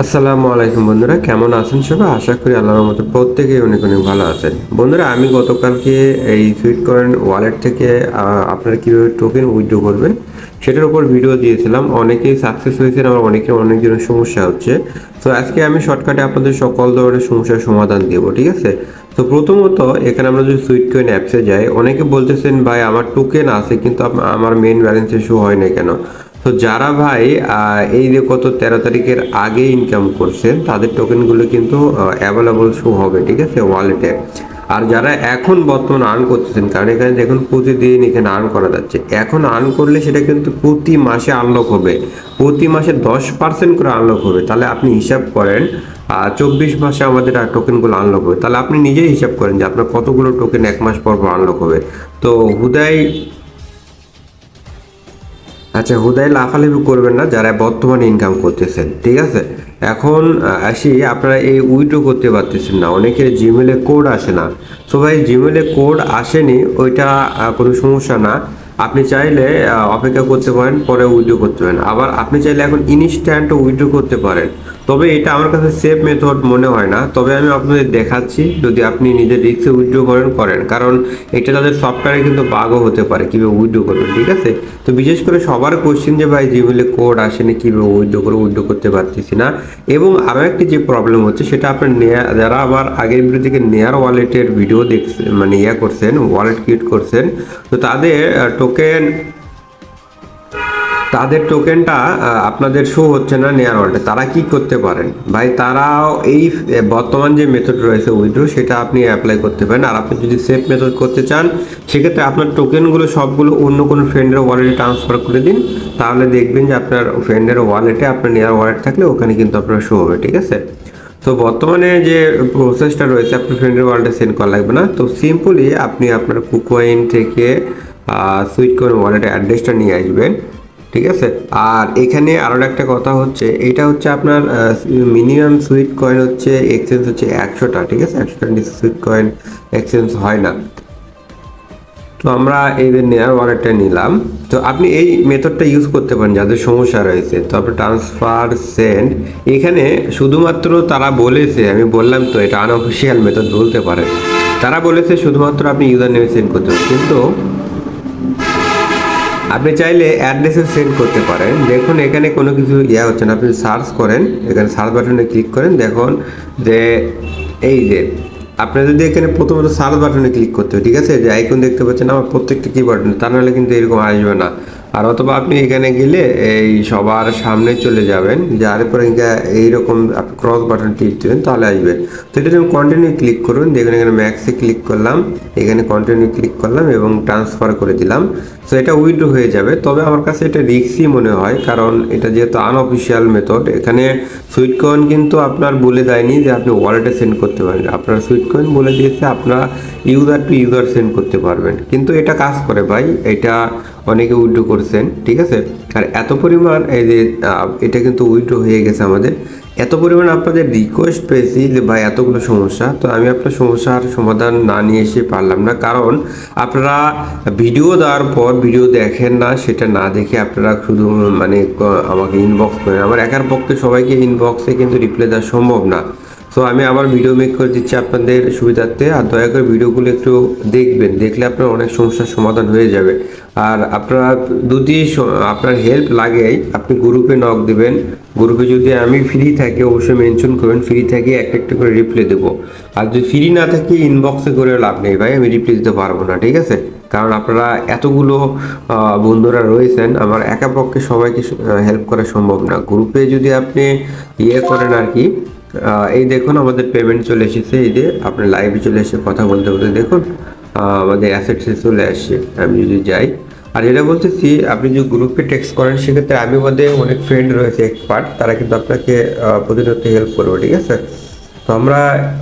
আসসালামু আলাইকুম বন্ধুরা, কেমন আছেন সবাই? আশা করি আল্লাহর মতো প্রত্যেকেই অনেক অনেক ভালো আছেন। বন্ধুরা, আমি গতকালকে এই সুইটকয়েন ওয়ালেট থেকে আপনারা কীভাবে টোকেন উইথড্র করবেন সেটার উপর ভিডিও দিয়েছিলাম। অনেকেই সাকসেস হয়েছেন, আবার অনেক জনের সমস্যা হচ্ছে। তো আজকে আমি শর্টকাটে আপনাদের সকল ধরনের সমস্যার সমাধান দেবো, ঠিক আছে? তো প্রথমত এখানে আমরা যদি সুইটকয়েন অ্যাপসে যাই, অনেকে বলতেছেন ভাই আমার টোকেন আছে কিন্তু আমার মেইন ব্যালেন্সে শো হয় না কেন? তো যারা ভাই এই যে কত 13 তারিখের আগে ইনকাম করছেন তাদের টোকেনগুলো কিন্তু অ্যাভেলেবল শো হবে, ঠিক আছে, ওয়ালেটে। আর যারা এখন বর্তমান আর্ন করতেছেন, কারণ এখানে দেখুন প্রতিদিন এখানে আর্ন করা যাচ্ছে, এখন আর্ন করলে সেটা কিন্তু প্রতি মাসে আনলক হবে, প্রতি মাসে 10% করে আনলক হবে। তাহলে আপনি হিসাব করেন 24 মাসে আমাদের টোকেনগুলো আনলক হবে। তাহলে আপনি নিজেই হিসাব করেন যে আপনার কতগুলো টোকেন এক মাস পর আনলক হবে। তো হুদাই লাফালাফি করবেন না যারা বর্তমানে ইনকাম করতেছেন, ঠিক আছে? এখন আসি, আপনারা এই উইথড্র করতে পারতেছেন না, অনেকের জিমেলে কোড আসে না। তো ভাই, জিমেলে কোড আসেনি ওইটা কোনো সমস্যা না। আপনি চাইলে অপেক্ষা করতে পারেন, পরে উইথড্র করতে পারেন। আবার আপনি চাইলে এখন ইনস্ট্যান্ট উইথড্র করতে পারেন, তবে এটা আমার কাছে সেফ মেথড মনে হয় না। তবে আমি আপনাদের দেখাচ্ছি, যদি আপনি নিজের রিস্কে উইথড্র করেন, কারণ এটা তাদের সফটওয়্যারে কিন্তু বাগও হতে পারে কীভাবে উইথড্র করবেন, ঠিক আছে? তো বিশেষ করে সবার কোশ্চেন যে ভাই জিমেলে কোড আসেনি, কীভাবে উইথড্র করতে পারতেছি না। এবং আরও একটি যে প্রবলেম হচ্ছে সেটা আপনার যারা আবার আগের ভিডিও থেকে নেয়ার ওয়ালেটের ভিডিও দেখছেন, মানে করছেন, ওয়ালেট ক্রিয়েট করছেন, তো তাদের টোকেনটা আপনাদের শো হচ্ছে না নেয়ার ওয়ালেটে। তারা কি করতে পারেন ভাই, তারাও এই বর্তমান যে মেথড রয়েছে উইথড্র, সেটা আপনি অ্যাপ্লাই করতে পারেন। আর আপনি যদি সেফ মেথড করতে চান, সেক্ষেত্রে আপনার টোকেনগুলো সবগুলো অন্য কোনো ফ্রেন্ডের ওয়ালেটে ট্রান্সফার করে দিন। তাহলে দেখবেন যে আপনার ফ্রেন্ডের ওয়ালেটে আপনার নেয়ার ওয়ালেট থাকলে ওখানে কিন্তু আপনার শো হবে, ঠিক আছে? তো বর্তমানে যে প্রসেসটা রয়েছে, আপনার ফ্রেন্ডের ওয়ালেটে সেন্ড করা লাগবে না। তো সিম্পলি আপনি আপনার কুকয়েন থেকে সুইটকয়েন ওয়ালেটের অ্যাড্রেসটা নিয়ে আসবেন, ঠিক আছে? আর এখানে আরও একটা কথা হচ্ছে, এটা হচ্ছে আপনার মিনিমাম সুইট কয়েন হচ্ছে এক্সচেঞ্জ হচ্ছে 100টা, ঠিক আছে? 100টার নিচে সুইট কয়েন এক্সচেঞ্জ হয় না। তো আমরা এই যে নেয়ার ওয়ালেটটা নিলাম। তো আপনি এই মেথডটা ইউজ করতে পারেন যাদের সমস্যা রয়েছে। তো আপনি ট্রান্সফার সেন্ড, এখানে শুধুমাত্র তারা বলেছে, আমি বললাম তো এটা আনঅফিসিয়াল মেথড বলতে পারে, তারা বলেছে শুধুমাত্র আপনি ইউজার নেমে সেন্ড করতে পারেন, কিন্তু আপনি চাইলে অ্যাড্রেসে সেন্ড করতে পারেন। দেখুন এখানে কোনো কিছু হচ্ছে না, আপনি সার্চ করেন, এখানে সার্চ বাটনে ক্লিক করেন, দেখুন যে এই যে আপনার যদি এখানে প্রথমত সার্চ বাটনে ক্লিক করতে হবে, ঠিক আছে? যে আইকন দেখতে পাচ্ছেন আমার প্রত্যেকটা কি বাটন, তা নাহলে কিন্তু এরকম আসবে না। আর অথবা আপনি এখানে গেলে এই সবার সামনে চলে যাবেন, যার পরে এইরকম আপনি ক্রস বাটন টিপ দেবেন, তাহলে আসবে। তো এটা আমি কন্টিনিউ ক্লিক করুন, দেখুন এখানে ম্যাক্সে ক্লিক করলাম, এখানে কন্টিনিউ ক্লিক করলাম এবং ট্রান্সফার করে দিলাম। সো এটা উইথড্র হয়ে যাবে। তবে আমার কাছে এটা রিস্কই মনে হয়, কারণ এটা যেহেতু আনঅফিসিয়াল মেথড, এখানে সুইটকয়েন কিন্তু আপনার বলে দেয়নি যে আপনি ওয়ালেটে সেন্ড করতে পারেন। আপনার সুইটকয়েন বলে দিয়েছে আপনার ইউজার টু ইউজার সেন্ড করতে পারবেন, কিন্তু এটা কাজ করে ভাই, এটা অনেকে উইথড্র করছেন, ঠিক আছে? আর এত পরিমাণ এই যে এটা কিন্তু উইথড্র হয়ে গেছে আমাদের। এত পরিমাণ আপনাদের রিকোয়েস্ট পেয়েছি যে ভাই এতগুলো সমস্যা, তো আমি আপনার সমস্যার সমাধান না নিয়ে এসে পারলাম না, কারণ আপনারা ভিডিও দেওয়ার পর ভিডিও দেখেন না, সেটা না দেখে আপনারা শুধু মানে আমাকে ইনবক্স করেন। আমার একার পক্ষে সবাইকে ইনবক্সে কিন্তু রিপ্লাই দেওয়া সম্ভব না। সো আমি আবার ভিডিও মেক করে দিচ্ছি আপনাদের সুবিধার্থে, আর দয়া করে ভিডিওগুলো একটু দেখবেন, দেখলে আপনার অনেক সমস্যার সমাধান হয়ে যাবে। আর আপনারা যদি আপনার হেল্প লাগে, আপনি গ্রুপে নক দেবেন। গ্রুপে যদি আমি ফ্রি থাকি অবশ্যই মেনশন করবেন, ফ্রি থাকি একটা করে রিপ্লাই দেবো। আর যদি ফ্রি না থাকি ইনবক্সে করে লাভ নেই ভাই, আমি রিপ্লাই দিতে পারবো না, ঠিক আছে? কারণ আপনারা এতগুলো বন্ধুরা রয়েছেন, আমার একা পক্ষে সবাইকে হেল্প করা সম্ভব না। গ্রুপে যদি আপনি করেন আর কি, এই দেখুন আমাদের পেমেন্ট চলে এসেছে, এই যে আপনি লাইভে চলে এসে কথা বলতে বলতে দেখুন আমাদের অ্যাসেটসে চলে আসছে। আমি যদি যাই, আর যেটা বলতেছি, আপনি যদি গ্রুপে টেক্সট করেন, সেক্ষেত্রে আমি মধ্যে অনেক ফ্রেন্ড রয়েছে এক্সপার্ট, তারা কিন্তু আপনাকে প্রতিনিয়ত হেল্প করবে, ঠিক আছে? তো আমরা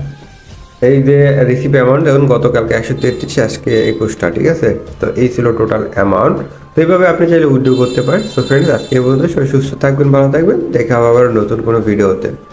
এই যে রিসিভ অ্যামাউন্ট দেখুন, গতকালকে 133, আজকে 21টা, ঠিক আছে? তো এই ছিল টোটাল অ্যামাউন্ট। তো এইভাবে আপনি চাইলে উইথড্র করতে পারেন। তো ফ্রেন্ডস, আজকে এই পর্যন্ত। সবাই সুস্থ থাকবেন, ভালো থাকবেন, দেখা হবে আবার নতুন কোনো ভিডিওতে।